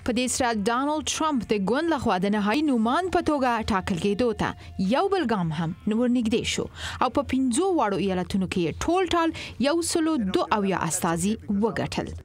په دې سره ډانلډ ټرمپ د ګوند لخوا د نهایي نومان په توګه ټاکل کېدو ته یو بل ګام هم ورنږدې شو او په 5 واړو ایالتونو کې ټول 102 استازي وګټل.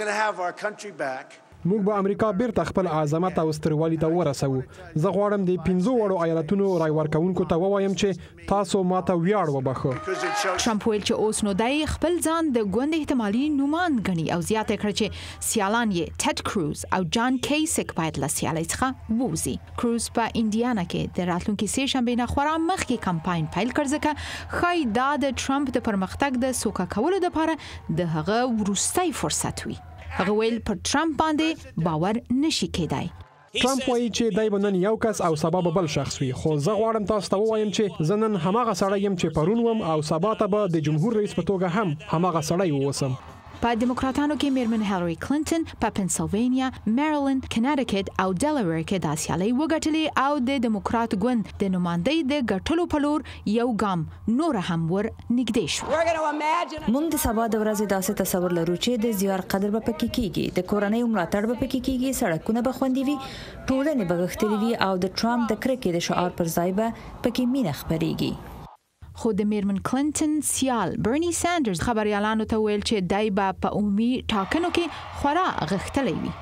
موږ به امریکا بیرته خپل عظمت او ستروالي ته ورسوو. زه غواړم د 5 وړو ایالتونو رای ورکوونکو ته ووایم چې تاسو ماته ویاړ وبخښه. ټرمپ ویل چې اوس نو دای خپل ځان د ګوند احتمالي نومان غني او زیاته کړ چې سیالان یې ټیډ کروز او جان کیسک باید له سیالۍ څخه ووځي. کروز په انډیانا کې د راتلونکي سه شنبه نه خورا مخکې کمپاین پیل کړ ځکه خای دا د ټرمپ د پرمختګ د سوکا کولو لپاره د هغه وروستي فرصت وي. هغه ویل پر ټرمپ باندې باور نشي کېدای. ټرمپ وایي چې دای به نن یو کس او سبا به بل شخص وي، خو زه غواړم تاسو ته ووایم چې زه نن هماغه سړی یم چې پرون وم او سبا ته به د جمهور رئیس په توګه هم هماغه سړی ووسم. په دیموکراتانو کې میرمن هیلری کلینټن په پنسلوانیا، میریلند، کنیټیکټ او ډیلاویر کې د سیالۍ وګټلې او د دیموکرات ګوند د نمائندۍ د ګټلو په لور یو ګام نور هم ور نږدې شو. موږ د سبا د ورځې داسې تصور لرو چې د زیار قدر به پکې کیږي، د کورنۍ ملاتړ به پکې کیږي، سړکونه به خوندي وي، ټولنې به غښتلې وي او د ټرمپ د کرکې د شعار پر ځای به پکې مینه خپرېږي. خو د میرمن کلینټن سیال برنی ساندرز خبريالانو ته ویل چې دای به په عمومي ټاکنو کې خورا غښتلی وي.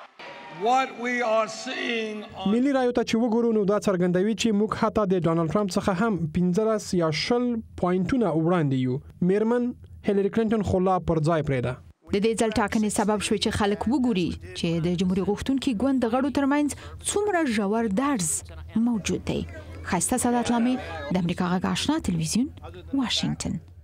ملي رایو ته چې وګورو نو دا څرګندوي چې موږ حتی د ډانلډ ټرمپ څخه هم 15 یا 20 پوینټونه وړاندې یو. میرمن هیلری کلینټن خو لا پر ځای پرېده. د دې ځل ټاکنې سبب شوی چې خلک وګوري چې د جمهوریت غوښتونکي ګوند د غړو ترمنځ څومره ژور درز موجود دی. خسته سادات لامي د امریکا غږ آشنا تلویزیون واشنگټن.